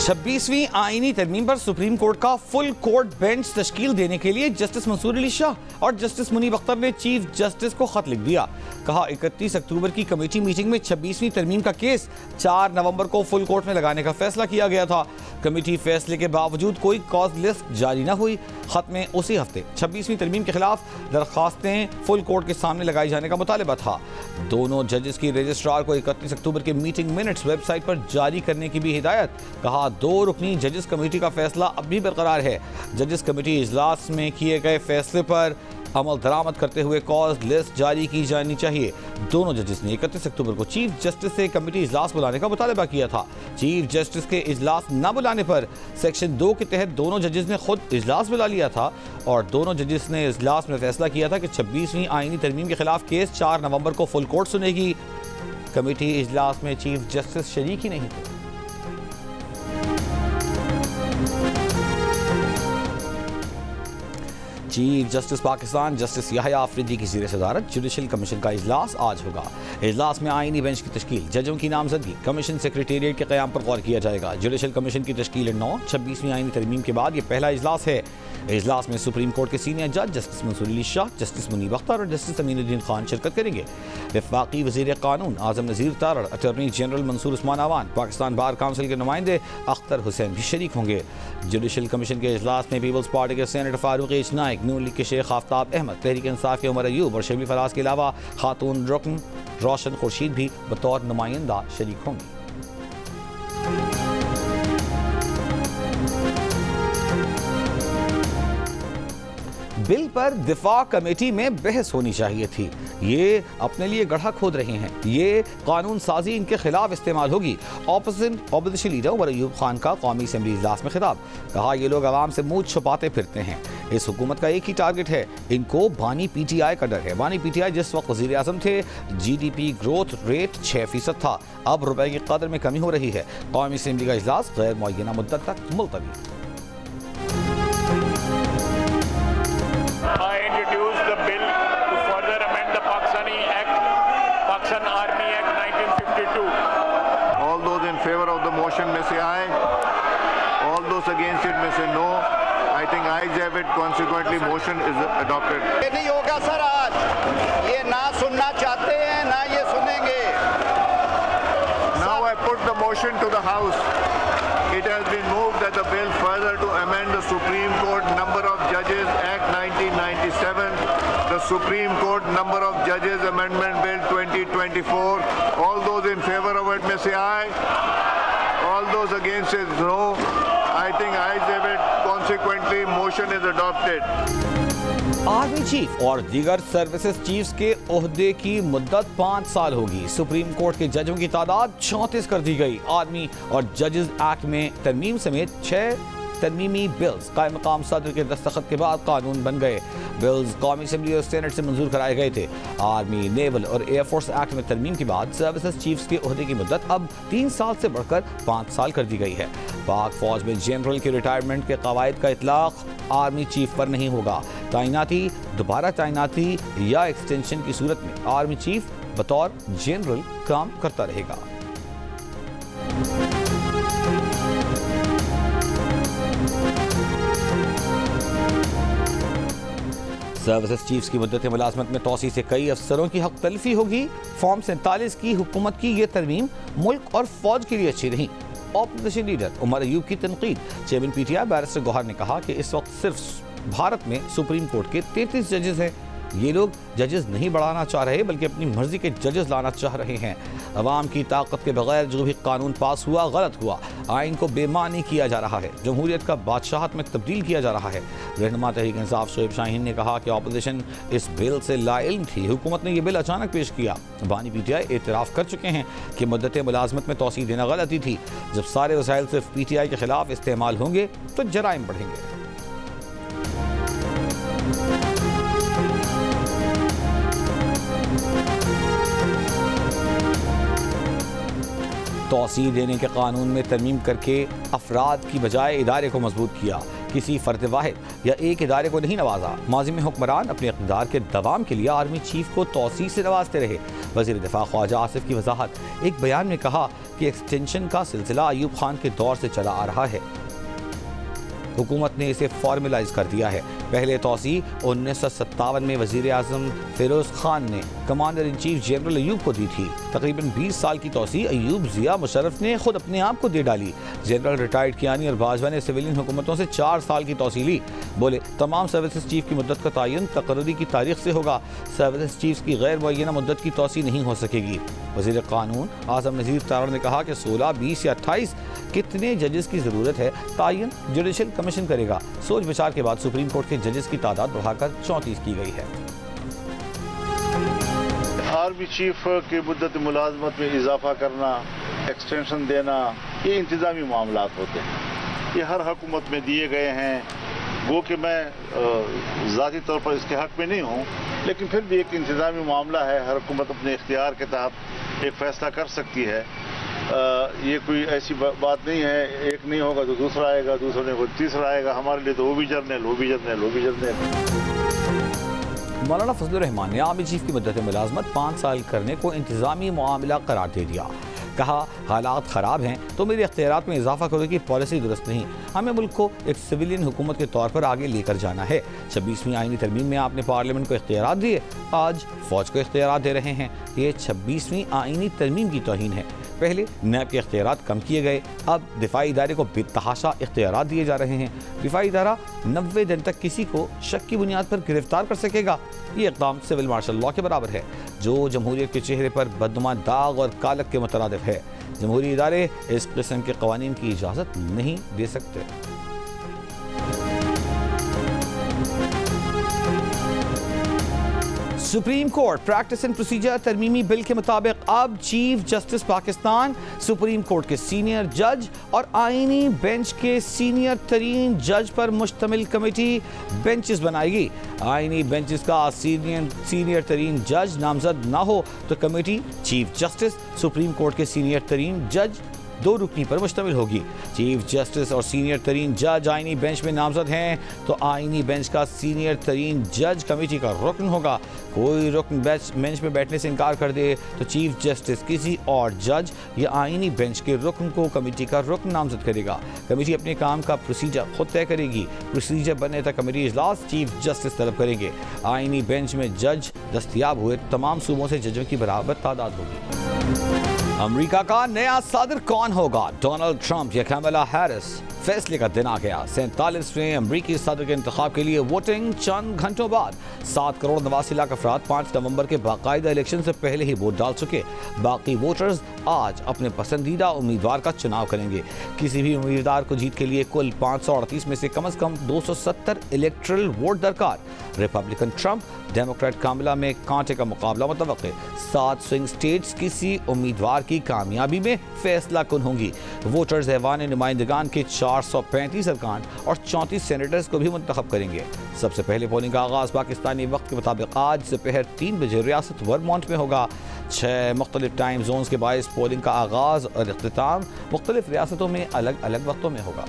26वीं आईनी तरमीम पर सुप्रीम कोर्ट का फुल कोर्ट बेंच तश्कील देने के लिए जस्टिस मंसूर अली शाह और जस्टिस मुनीब अख्तर ने चीफ जस्टिस को खत लिख दिया। कहा 31 अक्टूबर की कमेटी मीटिंग में 26वीं तरमीम का केस 4 नवंबर को फुल कोर्ट में लगाने का फैसला किया गया था। कमेटी फैसले के बावजूद कोई कॉज लिस्ट जारी न हुई। खत में उसी हफ्ते 26वीं तरमीम के खिलाफ दरखास्तें फुल कोर्ट के सामने लगाई जाने का मुतालबा था। दोनों जजेस की रजिस्ट्रार को 31 अक्टूबर के मीटिंग मिनट्स वेबसाइट पर जारी करने की भी हिदायत। कहा 2 रुकनी जजेस कमेटी का फैसला अब भी बरकरार है। जजेस कमेटी इजलास में किए गए फैसले पर अमल दरामद करते हुए कॉज लिस्ट जारी की जानी चाहिए। दोनों जजेस ने 31 अक्टूबर को चीफ जस्टिस से कमेटी इजलास बुलाने का मुतालबा किया था। चीफ जस्टिस के इजलास न बुलाने पर सेक्शन 2 के तहत दोनों जजेस ने खुद इजलास बुला लिया था और दोनों जजेस ने इजलास में फैसला किया था कि 26वीं आईनी तरमीम के खिलाफ केस 4 नवंबर को फुल कोर्ट सुनेगी। कमेटी इजलास में चीफ जस्टिस शरीक ही नहीं थे। Chief justice Pakistan justice Yahya Afridi की ज़ेर सदारत जुडिशल कमीशन का इजलास आज होगा। इजलास में आईनी बेंच की तश्कील, जजों की नामजदगी, कमीशन सेक्रेटेरिएट के क़याम पर गौर किया जाएगा। जुडिशल कमीशन की तश्कील 9 26वीं आईनी तरमीम के बाद ये पहला इजलास है। इजलास में सुप्रीम कोर्ट के सीनियर जज जस्टिस मंसूर अली शाह, जस्टिस मुनीब अख्तर और जस्टिस अमीनुद्दीन खान शिरकत करेंगे। वफाकी वज़ीर कानून Azam Nazeer Tarar, attorney general Mansoor Usman Awan, Pakistan bar council के नुमाइंदे अख्तर हुसैन भी शरीक होंगे। जुडिशल कमीशन के इजलास में पीपल्स पार्टी के senator Farooq H Naik, Noon league के शेख आफ्ताब अहमद, तहरीक इंसाफ के उमर अयूब और शबली फराज के अलावा खातून रुकन रोशन खुर्शीद भी बतौर नुमाइंदा शरीक होंगी। बिल पर दिफा कमेटी में बहस होनी चाहिए थी। ये अपने लिए गड्ढा खोद रहे हैं। ये कानून साजी इनके खिलाफ इस्तेमाल होगी। ऑपोजिशन लीडर उमर अयूब खान का कौमी असेंबली इजलास में खिताब। कहा ये लोग आवाम से मुंह छुपाते फिरते हैं। इस हुकूमत का एक ही टारगेट है, इनको बानी पीटीआई का डर है। बानी पीटीआई जिस वक्त वज़ीर आज़म थे GDP ग्रोथ रेट 6% था। अब रुपए की कदर में कमी हो रही है। कौमी असेंबली का इजलास गैर मुअय्यना मुद्दत तक मुलतवी। I introduce the bill to further amend the Pakistani Act, Pakistan Army Act 1952. All those in favor of the motion may say aye. All those against it may say no. I think ayes have it. Consequently, motion is adopted. ये नहीं होगा sir, आज ये ना सुनना चाहते हैं ना ये सुनेंगे। Now I put the motion to the House. It has been moved that the bill further to amend the Supreme Court Number of Judges Act 1997, the Supreme Court Number of Judges Amendment Bill 2024. All those in favor of it may say aye. All those against it no. I think ayes have it. Consequently, motion is adopted. Army chief और दीगर services chiefs के ओहदे की मुद्दत 5 साल होगी। Supreme court के जजों की तादाद 34 कर दी गई। आर्मी और जजेस एक्ट में तरमीम समेत 6 तरमीमी बिल्स कायम मकाम सदर के दस्तखत के बाद कानून बन गए। बिल्स कौमी असेंबली और सेनेट से मंजूर कराए गए थे। आर्मी, नेवल और एयरफोर्स एक्ट में तरमीम के बाद सर्विसेज चीफ्स के ओहदे की मुद्दत अब 3 साल से बढ़कर 5 साल कर दी गई है। पाक फौज में जनरल के रिटायरमेंट के कवायद का इतलाक आर्मी चीफ पर नहीं होगा। तैनाती, दोबारा तैनाती या एक्सटेंशन की सूरत में आर्मी चीफ बतौर जनरल काम करता रहेगा। सर्विसेज चीफ्स की मुद्दत मुलाजमत में तोसी से कई अफसरों की हक तलफी होगी। फॉर्म 47 की हुकूमत की ये तरमीम मुल्क और फौज के लिए अच्छी नहीं। ऑपोजिशन लीडर उमर अयूब की तनकीद। चेयरमैन PTI बैरिस्टर गौहर ने कहा कि इस वक्त सिर्फ भारत में सुप्रीम कोर्ट के 33 जजेस हैं। ये लोग जजेस नहीं बढ़ाना चाह रहे बल्कि अपनी मर्जी के जजेस लाना चाह रहे हैं। अवाम की ताकत के बगैर जो भी कानून पास हुआ गलत हुआ। आइन को बेमानी किया जा रहा है। जमहूरियत का बादशाहत में तब्दील किया जा रहा है। रहनुमा तहरीक इंसाफ शोएब शाहीन ने कहा कि ऑपोजिशन इस बिल से लाइल्म थी। हुकूमत ने यह बिल अचानक पेश किया। बानी PTI एतराफ़ कर चुके हैं कि मुद्दत मुलाजमत में तोसी देना गलती थी। जब सारे वसाइल सिर्फ PTI के खिलाफ इस्तेमाल होंगे तो जराइम बढ़ेंगे। तोसी देने के कानून में तरमीम करके अफराद की बजाय इदारे को मजबूत किया। किसी फर्द वाहिद या एक इदारे को नहीं नवाजा। माजी में हुक्मरान अपने इक़्तिदार के दवाम के लिए आर्मी चीफ को तौसीह से नवाजते रहे। वज़ीर दिफा ख्वाजा आसिफ की वजाहत, एक बयान में कहा कि एक्सटेंशन का सिलसिला अयूब खान के दौर से चला आ रहा है, हुकूमत ने इसे फॉर्मलाइज कर दिया है। पहले तौसीह 1957 में वज़ीर आज़म फिरोज खान ने commander in chief general Ayub को दी थी। तकरीबन 20 साल की तौसीह अयूब ज़िया मुशर्रफ ने खुद अपने आप को दे डाली। जनरल रिटायर्ड कियानी और बाजवा ने सिविलियन हुकूमतों से 4 साल की तौसीह ली। बोले तमाम सर्विसेज चीफ की मुद्दत का तयन तकर्री की तारीख से होगा। सर्विसेज चीफ की गैर मुअय्यना मुद्दत की तौसीह नहीं हो सकेगी। वज़ीर कानून आज़म नज़ीर तारड़ ने कहा कि 16, 20 या 28 कितने जजेस की ज़रूरत है तयन जुडिशल कमीशन करेगा। सोच विचार के बाद सुप्रीम कोर्ट के जजेस की तादाद बढ़ाकर 34 की गई है। आर्मी चीफ की मुद्दत मुलाजमत में इजाफा करना, एक्सटेंशन देना, ये इंतज़ामी मामला होते हैं। ये हर हुकूमत में दिए गए हैं। गो कि मैं ज़ाती तौर पर इसके हक़ में नहीं हूँ, लेकिन फिर भी एक इंतज़ामी मामला है। हर हुकूमत अपने इख्तियार के तहत एक फ़ैसला कर सकती है। ये कोई ऐसी बात नहीं है, एक नहीं होगा तो दूसरा आएगा, दूसरा नहीं होगा तीसरा आएगा। हमारे लिए तो वो भी जर्नल, वो भी जर्नल, वो भी जर्नल। मौलाना फजलुर रहमान ने आर्मी चीफ की मुद्दत मुलाजमत 5 साल करने को इंतजामी मामला करार दे दिया। कहा हालात ख़राब हैं तो मेरे इख्तियारात में इजाफा करने की पॉलिसी दुरुस्त नहीं। हमें मुल्क को एक सिविलियन हुकूमत के तौर पर आगे लेकर जाना है। 26वीं आईनी तरमीम में आपने पार्लियामेंट को इख्तियारात दिए, आज फौज को इख्तियारात दे रहे हैं। ये 26वीं आईनी तरमीम की तौहीन है। पहले नैब के इख्तियारात कम किए गए, अब दिफाई इदारे को बेतहाशा इख्तियारात दिए जा रहे हैं। दिफाई इदारा 90 दिन तक किसी को शक की बुनियाद पर गिरफ्तार कर सकेगा। ये इक़दाम सिविल मार्शल लॉ के बराबर है, जो जमहूरियत के चेहरे पर बदनुमा दाग और कालक के मुतरादिफ है। जमहूरी इदारे इस किस्म के कवानीन की इजाज़त नहीं दे सकते। Supreme court practice and procedure तरमीमी बिल के मुताबिक अब chief justice Pakistan, supreme court के सीनियर जज और आईनी बेंच के सीनियर तरीन जज पर मुश्तमिल कमेटी बेंचेस बनाएगी। आईनी बेंचेस का सीनियर तरीन जज नामजद ना हो तो committee chief justice, supreme court के सीनियर तरीन जज 2 रुकनी पर मुश्तमिल होगी। चीफ जस्टिस और सीनियर तरीन जज आईनी बेंच में नामजद हैं तो आईनी बेंच का सीनियर तरीन जज कमेटी का रुकन होगा। कोई रुकन बेंच में बैठने से इनकार कर दे तो चीफ जस्टिस किसी और जज या आईनी बेंच के रुकन को कमेटी का रुकन नामजद करेगा। कमेटी अपने काम का प्रोसीजर खुद तय करेगी। प्रोसीजर बनने तक कमेटी इजलास चीफ जस्टिस तलब करेंगे। आईनी बेंच में जज दस्तयाब हुए तमाम सूबों से जजों की बराबर तादाद होगी। अमेरिका का नया सदर कौन होगा, डोनाल्ड ट्रंप या कमला हैरिस? फैसले का दिन आ गया। 47वें अमरीकी सदर के इंतखाब के लिए वोटिंग चंद घंटों बाद। 7 करोड़ 89 लाख अफराद 5 नवंबर के बाकायदा इलेक्शन से पहले ही वोट डाल चुके। बाकी वोटर्स आज अपने पसंदीदा उम्मीदवार का चुनाव करेंगे। किसी भी उम्मीदवार को जीत के लिए कुल 538 में से कम 270 इलेक्ट्रल वोट दरकार। रिपब्लिकन ट्रंप, डेमोक्रेट कामला में कांटे का मुकाबला मुतवक्के। 7 स्विंग स्टेट्स किसी उम्मीदवार की कामयाबी में फैसला कुन होंगी। वोटर्स ऐवान नुमाइंदगान के 435 अरकान और 34 सेनेटर्स को भी मुंतखब करेंगे। सबसे पहले पोलिंग का आगाज पाकिस्तानी वक्त के मुताबिक आज दोपहर 3 बजे रियासत वर्मोंट में होगा। 6 मुख्तलिफ टाइम जोन्स के बायस पोलिंग का आगाज और इख्तिताम मुख्तलिफ रियासतों में अलग अलग वक्तों में होगा।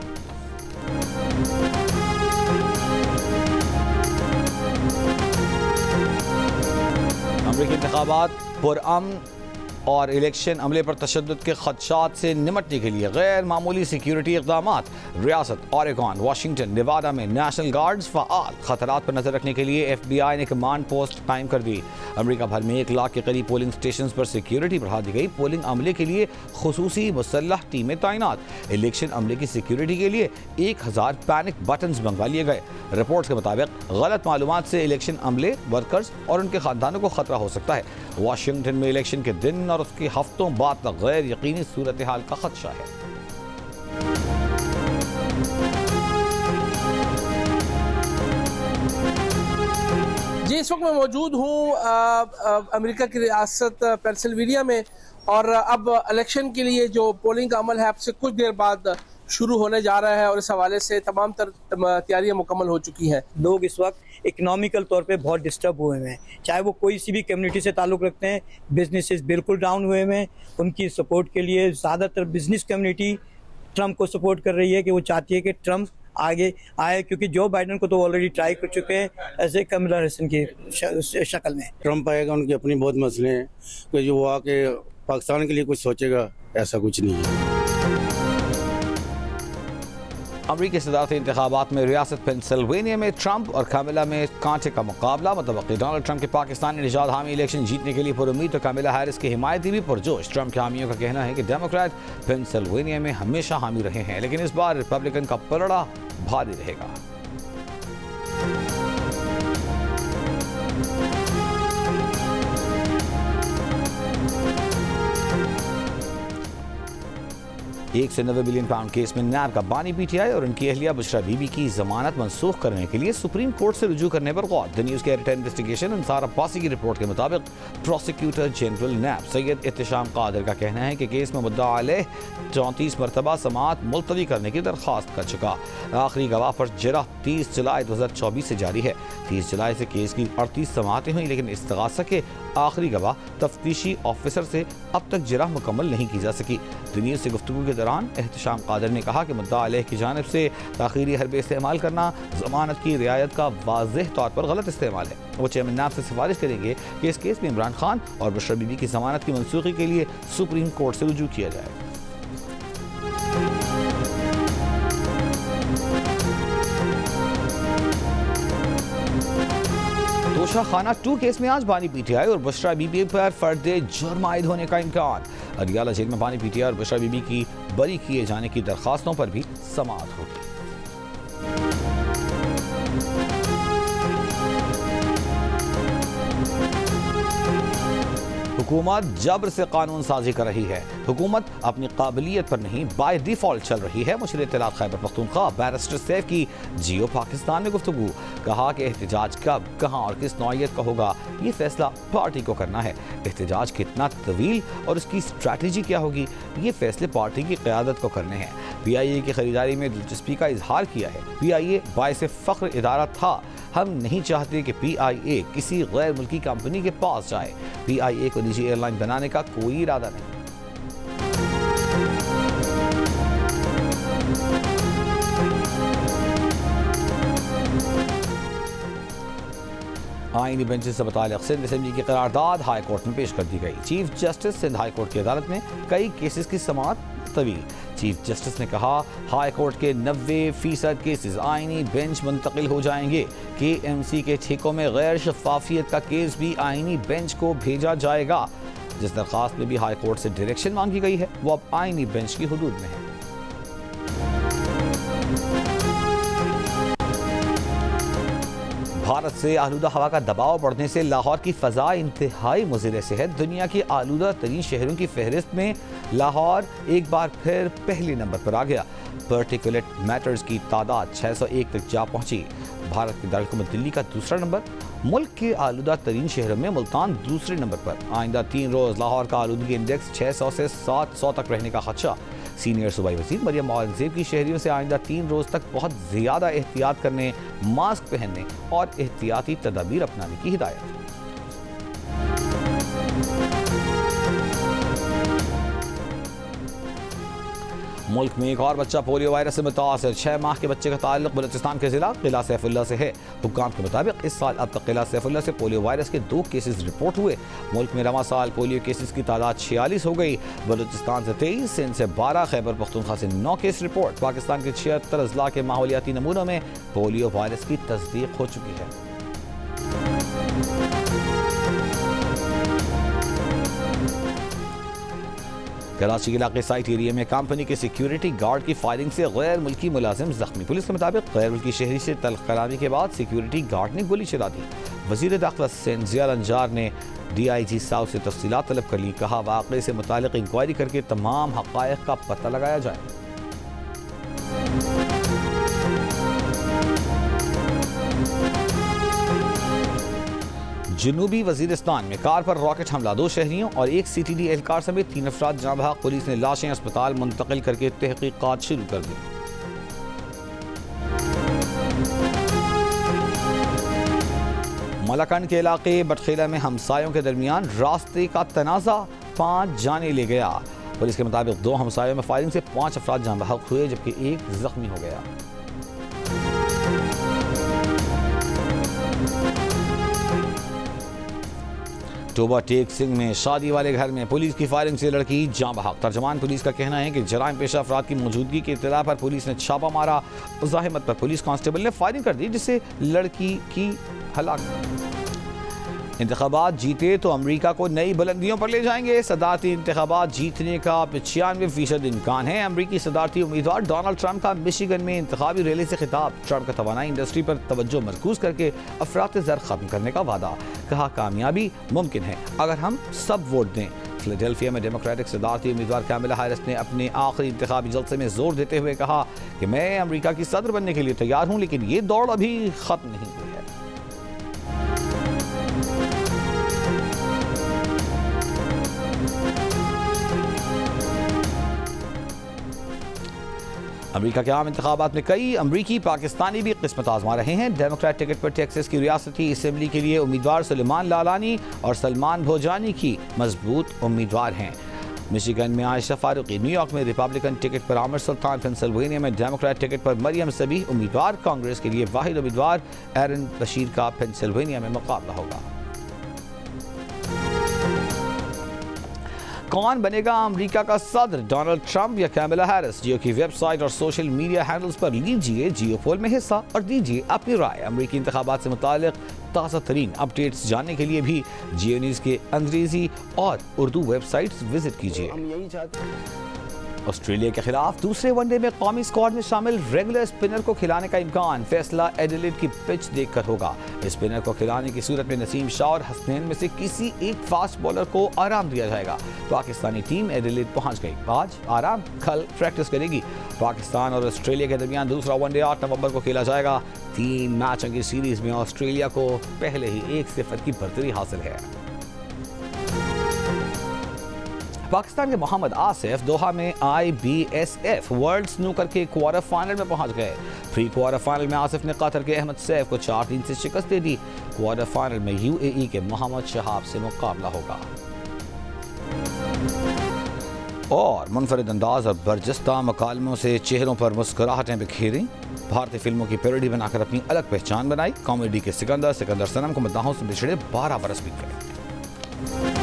अमरीकी इंतखाबात पुरअमन और इलेक्शन अमले पर तशद्दुद के खदशात से निमटने के लिए गैर मामूली सिक्योरिटी इक़दामात। रियासत ओरेगॉन, वाशिंगटन, नेवाडा में नेशनल गार्ड्स फ़आल। खतरात पर नजर रखने के लिए FBI ने कमांड पोस्ट कायम कर दी। अमेरिका भर में 1 लाख के करीब पोलिंग स्टेशन पर सिक्योरिटी बढ़ा दी गई। पोलिंग अमले के लिए खुसूसी मुसल्लह टीमें तैनात। इलेक्शन अमले की सिक्योरिटी के लिए 1000 पैनिक बटन्स मंगवा लिए गए। रिपोर्ट्स के मुताबिक गलत मालूमात से इलेक्शन अमले, वर्कर्स और उनके खानदानों को खतरा हो सकता है। वाशिंगटन में इलेक्शन के दिन और उसके हफ्तों बाद तक गैर यकीनी सूरत हाल का खदशा है। जी, इस वक्त मैं मौजूद हूँ अमेरिका की रियासत पेंसिल्वेनिया में और अब इलेक्शन के लिए जो पोलिंग का अमल है अब से कुछ देर बाद शुरू होने जा रहा है और इस हवाले से तमाम तैयारियां मुकम्मल हो चुकी हैं। लोग इस वक्त इकोनॉमिकल तौर पे बहुत डिस्टर्ब हुए हैं, चाहे वो कोई सी भी कम्युनिटी से ताल्लुक़ रखते हैं। बिजनेसेस बिल्कुल डाउन हुए हैं। उनकी सपोर्ट के लिए ज़्यादातर बिजनेस कम्युनिटी ट्रंप को सपोर्ट कर रही है कि वो चाहती है कि ट्रंप आगे आए, क्योंकि जो बाइडन को तो ऑलरेडी ट्राई कर चुके हैं ऐसे कमला हैरिस की शक्ल में। ट्रम्प आएगा, उनके अपनी बहुत मसले हैं, कि जो वो आके पाकिस्तान के लिए कुछ सोचेगा, ऐसा कुछ नहीं है। अमरीकी सदारती इंतखाबात में रियासत पेंसिल्वेनिया में ट्रंप और कामिला में कांटे का मुकाबला मुतवक्की। डोनाल्ड ट्रंप के पाकिस्तानी निजात हामी इलेक्शन जीतने के लिए पुरुम्मीद तो कामिला हैरिस की हिमायती भी पुरजोश। ट्रंप के हामियों का कहना है कि डेमोक्रेट पेंसिल्वेनिया में हमेशा हामी रहे हैं, लेकिन इस बार रिपब्लिकन का पलड़ा भारी रहेगा। $190 बिलियन केस में नैब का बानी पीटीआई और उनकी अहलिया बुशरा बीबी की जमानत मनसूख करने के लिए सुप्रीम कोर्ट से रुजू करने पर गौर। द न्यूज़ के एडिटर इन्वेस्टिगेशन अंसार अब्बासी की रिपोर्ट के मुताबिक prosecutor general NAB Syed Ehtesham Qadir का कहना है कि केस में मुद्दा अलैह 34 मरतबा समाअत मुलतवी करने की दरख्वास्त कर चुका। आखिरी गवाह पर जरा 30 जुलाई 2024 से जारी है। 30 जुलाई से केस की 38 समाअतें हुई, लेकिन इस्तगासा के आखिरी गवाह तफ्तीशी ऑफिसर से अब तक जरा मुकम्मल नहीं की जा सकी। दुनिया से गुफ्तगू के दौरान एहतशाम कादिर ने कहा कि मुद्दा अलैह की जानिब से ताखीरी हरबे इस्तेमाल करना जमानत की रियायत का वाज़ेह तौर पर गलत इस्तेमाल है। वो चेयरमैन नैब से सिफारिश करेंगे कि इस केस में इमरान खान और बुशरा बीबी की जमानत की मनसूखी के लिए सुप्रीम कोर्ट से रुजू किया जाए। तोशा खाना 2 केस में आज बानी पीटीआई और बुशरा बीबी पर फर्द जुर्म आयद होने का इम्कान। अडियाला जेल में बानी पीटीआई और बुशरा बीबी की बरी किए जाने की दरखास्तों पर भी समाअत होगी। हुकूमत जबर से कानून साजी कर रही है। हुकूमत अपनी काबिलियत पर नहीं बाय डिफॉल्ट चल रही है। मुशीर इत्तलात खैबर पख्तूनख्वा बैरिस्टर सैफ की जियो पाकिस्तान में गुफ्तगू। कहा कि एहतजाज कब, कहां और किस नौइयत का होगा, ये फैसला पार्टी को करना है। एहतजाज कितना तवील और उसकी स्ट्रैटेजी क्या होगी, ये फैसले पार्टी की क़यादत को करने हैं। PIA की खरीदारी में दिलचस्पी का इजहार किया है। PIA बाइसे फ़ख्र इदारा था। हम नहीं चाहते कि PIA किसी गैर मुल्की कंपनी के पास जाए। PIA को निजी एयरलाइन बनाने का कोई इरादा नहीं। आईनी बेंचेस से मुताल्लिक़ सिंध असेंबली की करारदाद हाई कोर्ट में पेश कर दी गई। Chief justice Sindh high court की अदालत में कई केसेस की समाअत तवील। चीफ जस्टिस ने कहा हाई कोर्ट के 90% केसेस आईनी बेंच मुंतकिल हो जाएंगे। KMC के ठेकों में गैर शफाफियत का केस भी आईनी बेंच को भेजा जाएगा। जिस दरख्वास्त में भी हाई कोर्ट से डायरेक्शन मांगी गई है वो अब आईनी बेंच की हुदूद में है। भारत से आलूदा हवा का दबाव बढ़ने से लाहौर की फ़ज़ा इंतहाई मुज़िर से है। दुनिया की आलूदा तरीन शहरों की फहरिस्त में लाहौर एक बार फिर पहले नंबर पर आ गया। पार्टिकुलेट मैटर्स की तादाद 601 तक जा पहुंची। भारत की दारकूमत दिल्ली का दूसरा नंबर। मुल्क के आलूदा तरीन शहरों में मुल्तान दूसरे नंबर पर। आइंदा 3 रोज़ लाहौर का आलूदगी इंडेक्स 600 से 700 तक रहने का खदशा। सीनियर सूबाई वज़ीर मरियम औरंगज़ेब की शहरियों से आइंदा 3 रोज़ तक बहुत ज़्यादा एहतियात करने, मास्क पहनने और एहतियाती तदाबीर अपनाने की हिदायत। मुल्क में एक और बच्चा पोलियो वायरस से मुतासर। 6 माह के बच्चे का ताल्लुक बलूचिस्तान के जिला किला सैफुल्ला से है। हुक्काम के मुताबिक इस साल अब तक किला सैफुल्ला से पोलियो वायरस के 2 केसेस रिपोर्ट हुए। मुल्क में रवा साल पोलियो केसेस की तादाद 46 हो गई। बलूचिस्तान से 23, सिंध से 12, खैबर पख्तूनख्वा से 9 केस रिपोर्ट। पाकिस्तान के 76 अजला के माहौलियाती नमूनों में पोलियो वायरस की तस्दीक हो चुकी है। कराची के इलाके साइट एरिया में कंपनी के सिक्योरिटी गार्ड की फायरिंग से गैर मुल्की मुलाजिम जख्मी। पुलिस के मुताबिक गैर मुल्की शहरी से तल्ख कराने के बाद सिक्योरिटी गार्ड ने गोली चला दी। वजीर दाखिला सिंध ज़िया अंजार ने DIG साउथ से तफसीलात तलब कर ली। कहा वाक़े से मुतालिक इंक्वायरी करके तमाम हक़ाइक़ का पता लगाया जाए। जनूबी वजीरिस्तान में कार पर रॉकेट हमला, 2 शहरियों और 1 CTD एहलकार समेत 3 अफराद जाँ बहक। पुलिस ने लाशें अस्पताल मुंतकिल करके तहकीकात शुरू कर दी। मलाकंड के इलाके बटखेला में हमसायों के दरमियान रास्ते का तनाज़ा 5 जाने ले गया। पुलिस के मुताबिक 2 हमसायों में फायरिंग से 5 अफराद जाँ बहक हुए जबकि 1 जख्मी हो गया। टोबा टेक सिंह में शादी वाले घर में पुलिस की फायरिंग से लड़की जाँ बहक। तर्जमान पुलिस का कहना है कि जराइम पेशा अफराद की मौजूदगी की इत्तला पर पुलिस ने छापा मारा। ज़ाहिमत पर पुलिस कांस्टेबल ने फायरिंग कर दी जिससे लड़की की हलाकत। इंतखाबात जीते तो अमरीका को नई बुलंदियों पर ले जाएंगे। सदारती इंतखाबात जीतने का 95% इम्कान है। अमरीकी सदारती उम्मीदवार डोनाल्ड ट्रंप का मिशिगन में इंतखाबी रैली से खिताब। ट्रंप का तवानाई इंडस्ट्री पर तवज्जो मरकूज करके अफरात ज़र खत्म करने का वादा। कहा कामयाबी मुमकिन है अगर हम सब वोट दें। फिलाडेल्फिया में डेमोक्रेटिक सदारती उम्मीदवार कैमला हैरिस ने अपने आखिरी इंतखाबी जलसे में जोर देते हुए कहा कि मैं अमरीका की सदर बनने के लिए तैयार हूँ, लेकिन ये दौड़ अभी खत्म नहीं हुई है। अमेरिका के आम इंतखाबात में कई अमरीकी पाकिस्तानी भी किस्मत आजमा रहे हैं। डेमोक्रेट टिकट पर टेक्सास की रियासती असम्बली के लिए उम्मीदवार सुलेमान लालानी और सलमान भोजानी की मजबूत उम्मीदवार हैं। मिशिगन में आयशा फारूकी, न्यूयॉर्क में रिपब्लिकन टिकट पर आमिर सुल्तान, पेंसिल्वेनिया में डेमोक्रेट टिकट पर मरियम सबीह उम्मीदवार। कांग्रेस के लिए वाहिद उम्मीदवार एरन बशीर का पेंसिल्वेनिया में मुकाबला होगा। कौन बनेगा अमेरिका का सदर, डोनाल्ड ट्रंप या कैमला हैरिस? जियो की वेबसाइट और सोशल मीडिया हैंडल्स पर लीजिए जियो पोल में हिस्सा और दीजिए अपनी राय। अमेरिकी इंतखाबात से मुतालिक ताज़ा तरीन अपडेट्स जानने के लिए भी जियो न्यूज़ के अंग्रेजी और उर्दू वेबसाइट्स विजिट कीजिए। हम यही चाहते हैं। ऑस्ट्रेलिया के खिलाफ दूसरे वनडे में कौमी स्क्वाड में शामिल रेगुलर स्पिनर को खिलाने का इम्कान। फैसला एडिलेड की पिच देखकर होगा। स्पिनर को खिलाने की सूरत में नसीम शाह और हसनैन में से किसी एक फास्ट बॉलर को आराम दिया जाएगा। पाकिस्तानी टीम एडिलेड पहुंच गई। आज आराम, कल प्रैक्टिस करेगी। पाकिस्तान और ऑस्ट्रेलिया के दरमियान दूसरा वनडे 8 नवंबर को खेला जाएगा। 3 मैचों की सीरीज में ऑस्ट्रेलिया को पहले ही 1-0 की बढ़तरी हासिल है। पाकिस्तान के मोहम्मद आसिफ दोहा में IBSF वर्ल्ड स्नूकर के क्वार्टर फाइनल में पहुंच गए। प्री क्वार्टर फाइनल में आसिफ ने कतर के अहमद सैफ को 4-3 से शिकस्त दे दी। क्वार्टर फाइनल में UAE के मोहम्मद शहाब से मुकाबला होगा। और मुनफरिद अंदाज और बरजस्ता मकालमों से चेहरों पर मुस्कुराहटें बिखेरी। भारतीय फिल्मों की पैरोडी बनाकर अपनी अलग पहचान बनाई। कॉमेडी के सिकंदर सनम को मद्दाहों से बिछड़े 12 बरस बीत गए।